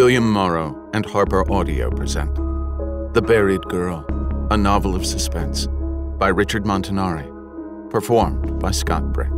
William Morrow and Harper Audio present The Buried Girl, a novel of suspense, by Richard Montanari, performed by Scott Brick.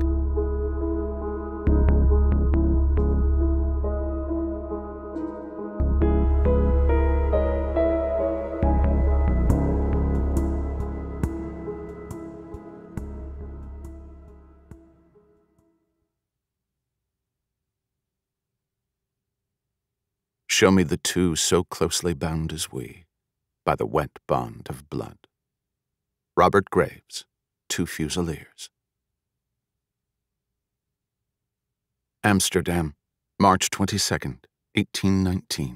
Show me the two so closely bound as we, by the wet bond of blood. Robert Graves, Two Fusiliers. Amsterdam, March 22nd, 1819.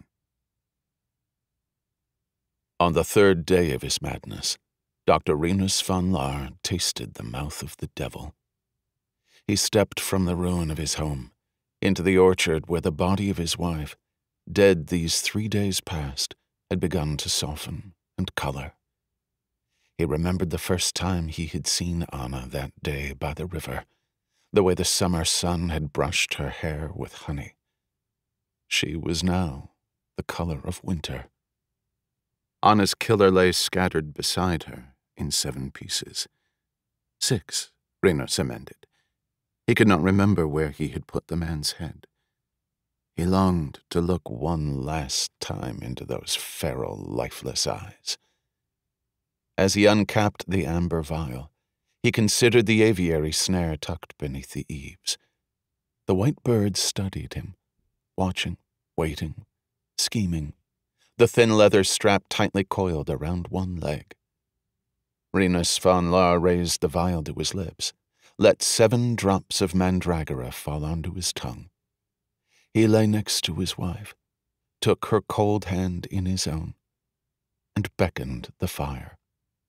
On the third day of his madness, Dr. Rinus van Laar tasted the mouth of the devil. He stepped from the ruin of his home into the orchard where the body of his wife, dead these 3 days past, had begun to soften and color. He remembered the first time he had seen Anna that day by the river, the way the summer sun had brushed her hair with honey. She was now the color of winter. Anna's killer lay scattered beside her in 7 pieces. 6, Rinus amended. He could not remember where he had put the man's head. He longed to look one last time into those feral, lifeless eyes. As he uncapped the amber vial, he considered the aviary snare tucked beneath the eaves. The white bird studied him, watching, waiting, scheming, the thin leather strap tightly coiled around one leg. Rinus van Laar raised the vial to his lips, let 7 drops of mandragora fall onto his tongue. He lay next to his wife, took her cold hand in his own, and beckoned the fire.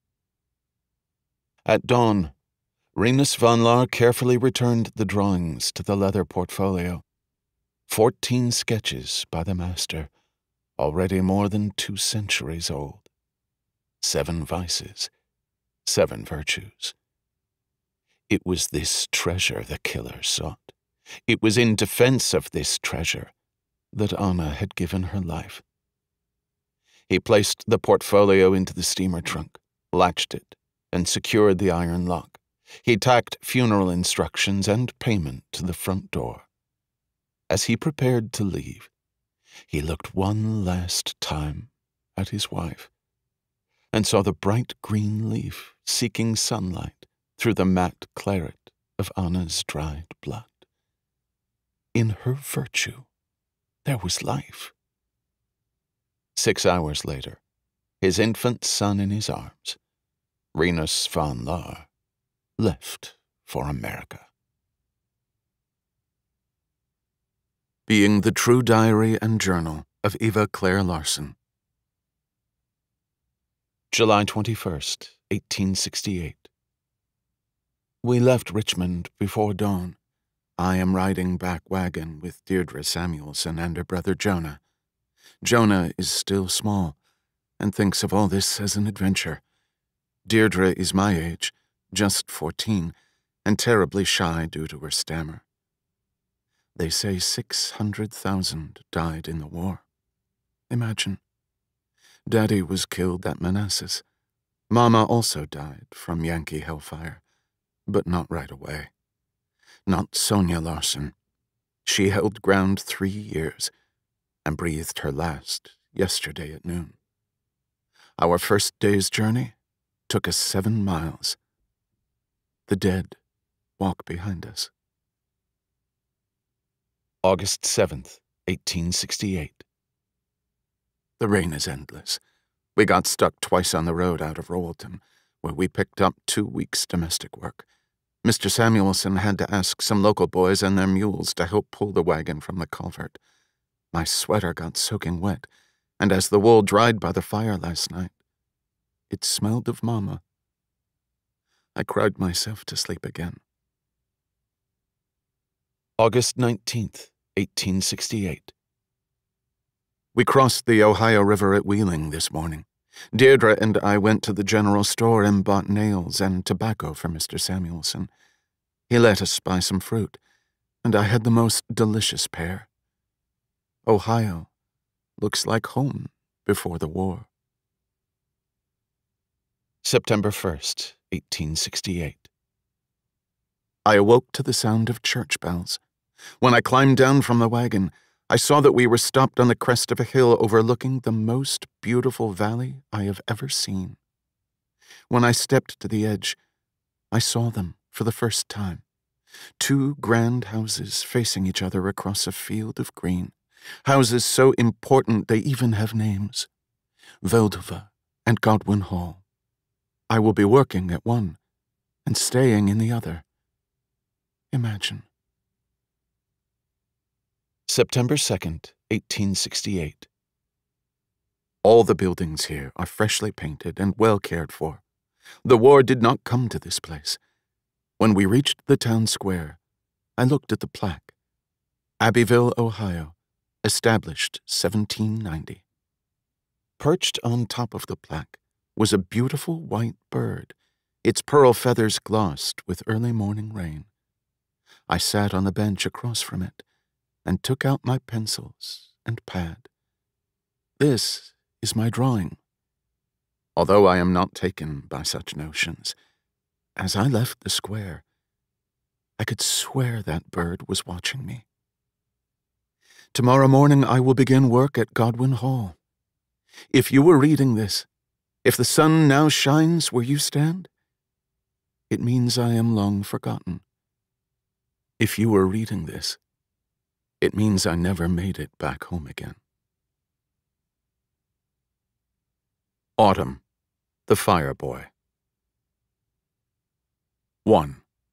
At dawn, Rinus van Laar carefully returned the drawings to the leather portfolio. 14 sketches by the master, already more than 2 centuries old. 7 vices, 7 virtues. It was this treasure the killer sought. It was in defense of this treasure that Anna had given her life. He placed the portfolio into the steamer trunk, latched it, and secured the iron lock. He tacked funeral instructions and payment to the front door. As he prepared to leave, he looked one last time at his wife and saw the bright green leaf seeking sunlight through the matte claret of Anna's dried blood. In her virtue, there was life. 6 hours later, his infant son in his arms, Rinus van Laar left for America. Being the True Diary and Journal of Eva Claire Larssen. July 21st, 1868. We left Richmond before dawn. I am riding back wagon with Deirdre Samuelson and her brother Jonah. Jonah is still small and thinks of all this as an adventure. Deirdre is my age, just 14, and terribly shy due to her stammer. They say 600,000 died in the war. Imagine. Daddy was killed at Manassas. Mama also died from Yankee hellfire, but not right away. Not Sonia Larssen. She held ground 3 years and breathed her last yesterday at noon. Our first day's journey took us 7 miles. The dead walk behind us. August 7th, 1868. The rain is endless. We got stuck twice on the road out of Rowelton, where we picked up 2 weeks' domestic work. Mr. Samuelson had to ask some local boys and their mules to help pull the wagon from the culvert. My sweater got soaking wet, and as the wool dried by the fire last night, it smelled of Mama. I cried myself to sleep again. August 19th, 1868. We crossed the Ohio River at Wheeling this morning. Deirdre and I went to the general store and bought nails and tobacco for Mr. Samuelson. He let us buy some fruit, and I had the most delicious pear. Ohio, looks like home before the war. September 1st, 1868. I awoke to the sound of church bells. When I climbed down from the wagon, I saw that we were stopped on the crest of a hill overlooking the most beautiful valley I have ever seen. When I stepped to the edge, I saw them for the first time. 2 grand houses facing each other across a field of green. Houses so important they even have names. Veldhoven and Godwin Hall. I will be working at one and staying in the other. Imagine. September 2nd, 1868. All the buildings here are freshly painted and well cared for. The war did not come to this place. When we reached the town square, I looked at the plaque. Abbeville, Ohio, established 1790. Perched on top of the plaque was a beautiful white bird, its pearl feathers glossed with early morning rain. I sat on the bench across from it and took out my pencils and pad. This is my drawing. Although I am not taken by such notions, as I left the square, I could swear that bird was watching me. Tomorrow morning I will begin work at Godwin Hall. If you were reading this, if the sun now shines where you stand, it means I am long forgotten. If you were reading this, it means I never made it back home again. Autumn, the Fire Boy. 1.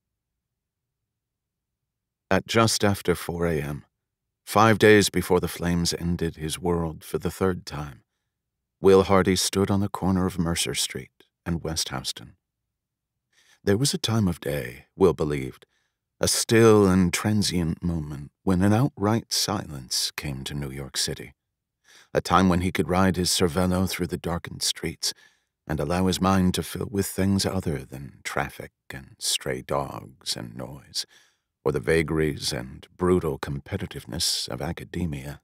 At just after 4 a.m., 5 days before the flames ended his world for the 3rd time, Will Hardy stood on the corner of Mercer Street and West Houston. There was a time of day, Will believed, a still and transient moment when an outright silence came to New York City, a time when he could ride his Cervelo through the darkened streets and allow his mind to fill with things other than traffic and stray dogs and noise, or the vagaries and brutal competitiveness of academia.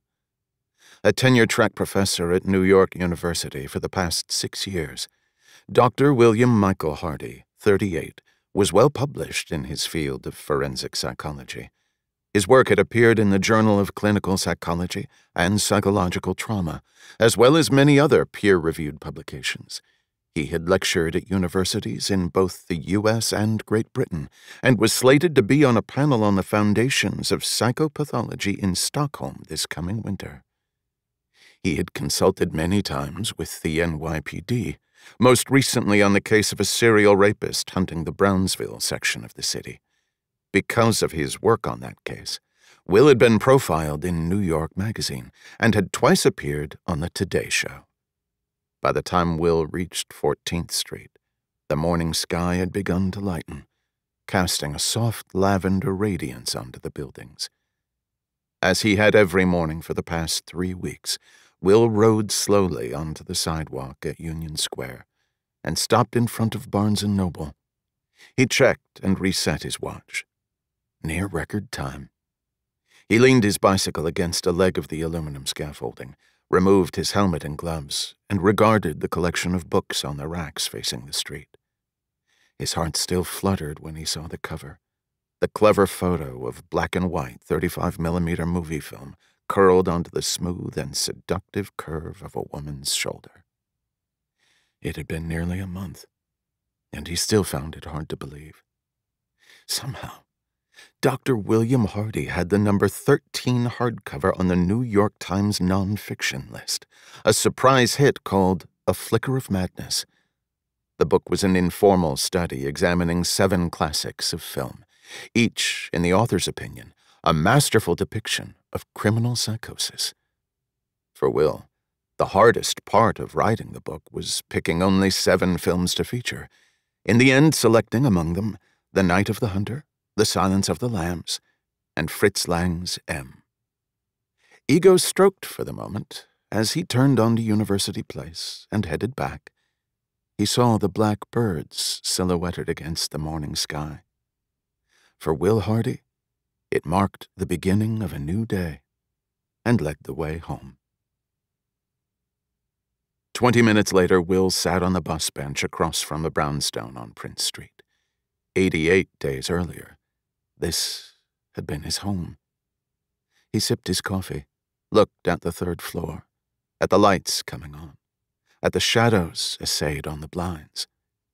A tenure-track professor at New York University for the past 6 years, Dr. William Michael Hardy, 38, was well published in his field of forensic psychology. His work had appeared in the Journal of Clinical Psychology and Psychological Trauma, as well as many other peer-reviewed publications. He had lectured at universities in both the U.S. and Great Britain, and was slated to be on a panel on the foundations of psychopathology in Stockholm this coming winter. He had consulted many times with the NYPD, most recently on the case of a serial rapist hunting the Brownsville section of the city. Because of his work on that case, Will had been profiled in New York Magazine and had twice appeared on the Today Show. By the time Will reached 14th Street, the morning sky had begun to lighten, casting a soft lavender radiance onto the buildings. As he had every morning for the past 3 weeks, Will rode slowly onto the sidewalk at Union Square and stopped in front of Barnes & Noble. He checked and reset his watch. Near record time. He leaned his bicycle against a leg of the aluminum scaffolding, removed his helmet and gloves, and regarded the collection of books on the racks facing the street. His heart still fluttered when he saw the cover, the clever photo of black and white 35mm movie film curled onto the smooth and seductive curve of a woman's shoulder. It had been nearly a month, and he still found it hard to believe. Somehow, Dr. William Hardy had the number 13 hardcover on the New York Times nonfiction list, a surprise hit called A Flicker of Madness. The book was an informal study examining 7 classics of film, each, in the author's opinion, a masterful depiction of criminal psychosis. For Will, the hardest part of writing the book was picking only 7 films to feature, in the end selecting among them The Night of the Hunter, The Silence of the Lambs, and Fritz Lang's M. Ego stroked for the moment as he turned onto University Place and headed back. He saw the black birds silhouetted against the morning sky. For Will Hardy, it marked the beginning of a new day and led the way home. 20 minutes later, Will sat on the bus bench across from a brownstone on Prince Street. 88 days earlier, this had been his home. He sipped his coffee, looked at the third floor, at the lights coming on, at the shadows essayed on the blinds.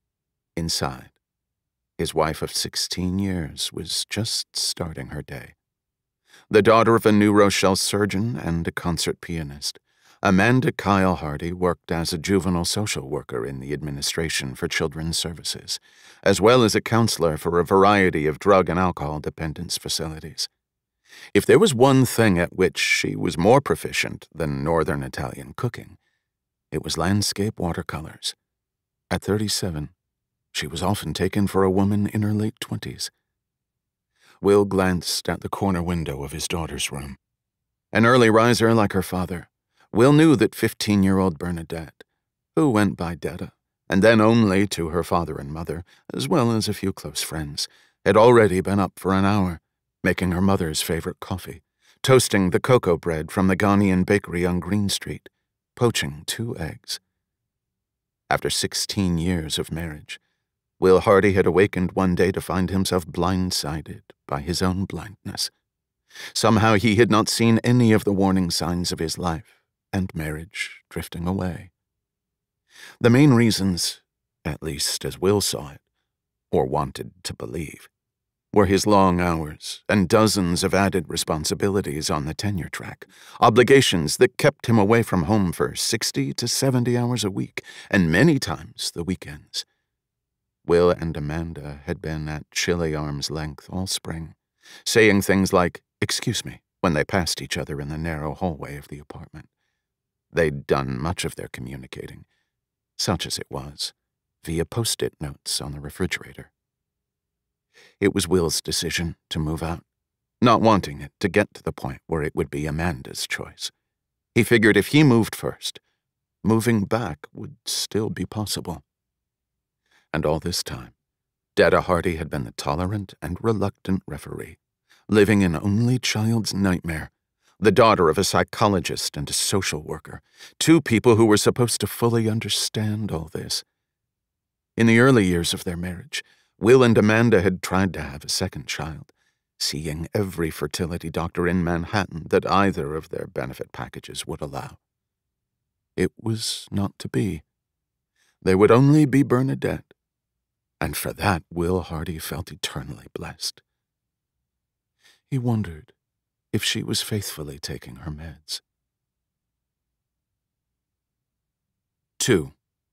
Inside, his wife of 16 years was just starting her day. The daughter of a New Rochelle surgeon and a concert pianist, Amanda Kyle Hardy worked as a juvenile social worker in the Administration for Children's Services, as well as a counselor for a variety of drug and alcohol dependence facilities. If there was one thing at which she was more proficient than Northern Italian cooking, it was landscape watercolors. At 37, she was often taken for a woman in her late 20s. Will glanced at the corner window of his daughter's room. An early riser like her father, Will knew that 15-year-old Bernadette, who went by Detta, and then only to her father and mother, as well as a few close friends, had already been up for an hour, making her mother's favorite coffee, toasting the cocoa bread from the Ghanaian bakery on Green Street, poaching 2 eggs. After 16 years of marriage, Will Hardy had awakened one day to find himself blindsided by his own blindness. Somehow he had not seen any of the warning signs of his life and marriage drifting away. The main reasons, at least as Will saw it, or wanted to believe, were his long hours and dozens of added responsibilities on the tenure track, obligations that kept him away from home for 60 to 70 hours a week, and many times the weekends. Will and Amanda had been at chilly arm's length all spring, saying things like, "Excuse me," when they passed each other in the narrow hallway of the apartment. They'd done much of their communicating, such as it was, via post-it notes on the refrigerator. It was Will's decision to move out, not wanting it to get to the point where it would be Amanda's choice. He figured if he moved first, moving back would still be possible. And all this time, Detta Hardy had been the tolerant and reluctant referee, living an only child's nightmare, the daughter of a psychologist and a social worker, 2 people who were supposed to fully understand all this. In the early years of their marriage, Will and Amanda had tried to have a second child, seeing every fertility doctor in Manhattan that either of their benefit packages would allow. It was not to be. They would only be Bernadette, and for that Will Hardy felt eternally blessed. He wondered if she was faithfully taking her meds. 2.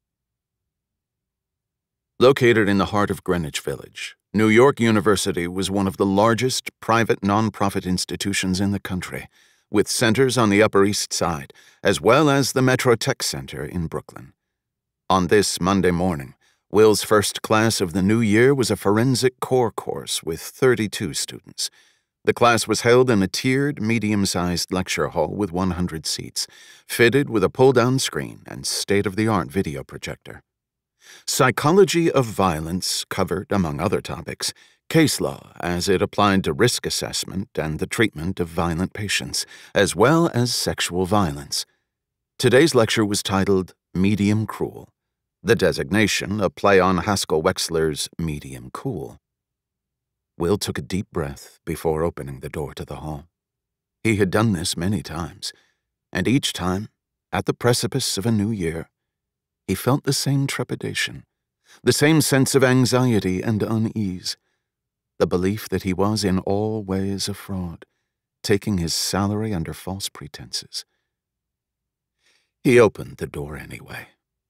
Located in the heart of Greenwich Village, New York University was one of the largest private nonprofit institutions in the country, with centers on the Upper East Side, as well as the Metro Tech Center in Brooklyn. On this Monday morning, Will's first class of the new year was a forensic core course with 32 students. The class was held in a tiered, medium-sized lecture hall with 100 seats, fitted with a pull-down screen and state-of-the-art video projector. Psychology of violence covered, among other topics, case law as it applied to risk assessment and the treatment of violent patients, as well as sexual violence. Today's lecture was titled Medium Cruel, the designation a play on Haskell Wexler's Medium Cool. Will took a deep breath before opening the door to the hall. He had done this many times, and each time, at the precipice of a new year, he felt the same trepidation, the same sense of anxiety and unease, the belief that he was in all ways a fraud, taking his salary under false pretenses. He opened the door anyway.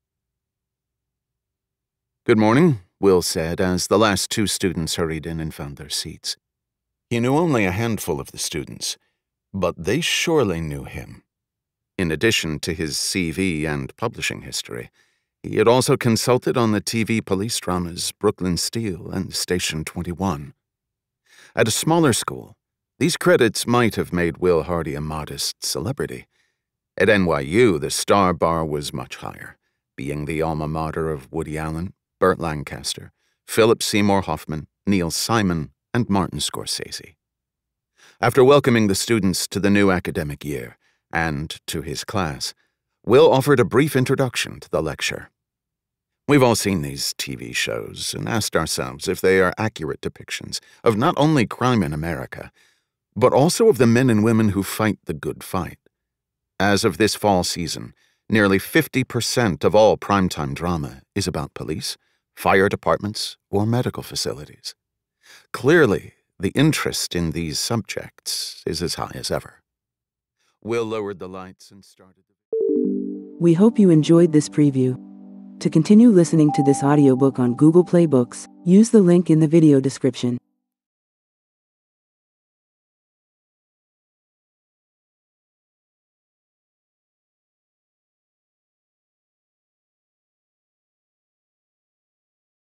"Good morning," Will said as the last 2 students hurried in and found their seats. He knew only a handful of the students, but they surely knew him. In addition to his CV and publishing history, he had also consulted on the TV police dramas Brooklyn Steel and Station 21. At a smaller school, these credits might have made Will Hardy a modest celebrity. At NYU, the star bar was much higher, being the alma mater of Woody Allen, Burt Lancaster, Philip Seymour Hoffman, Neil Simon, and Martin Scorsese. After welcoming the students to the new academic year and to his class, Will offered a brief introduction to the lecture. We've all seen these TV shows and asked ourselves if they are accurate depictions of not only crime in America, but also of the men and women who fight the good fight. As of this fall season, nearly 50% of all primetime drama is about police, fire departments, or medical facilities. Clearly, the interest in these subjects is as high as ever. Will lowered the lights and started. We hope you enjoyed this preview. To continue listening to this audiobook on Google Play Books, use the link in the video description.